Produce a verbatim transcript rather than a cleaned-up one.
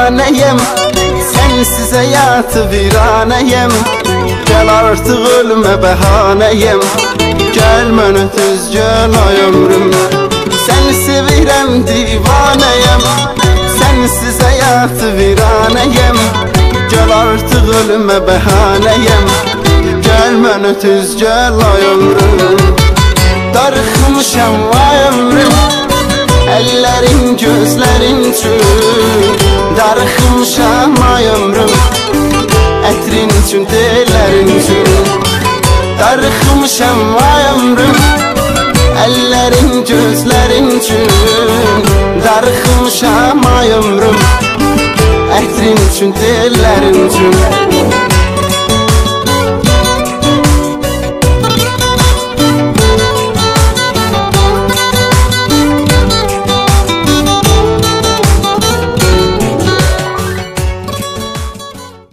divaneyim, sensiz hayatı viraneyim. Gel artık ölüme behaneyim, gel mənə düzgün ay ömrüm. Seni sevirəm divaneyim, sensiz hayatı viraneyim. Gel artık ölüme behaneyim, gel mənə düzgün ay ömrüm. Darıxmışam ay ömrüm, ellerin gözlerin üçün. Darıxmışam ay ömrüm, ətrin üçün, tellerin üçün. Darıxmışam ay ömrüm, ellerin gözlerin üçün. Darıxmışam ay ömrüm, ətrin üçün, tellerin üçün.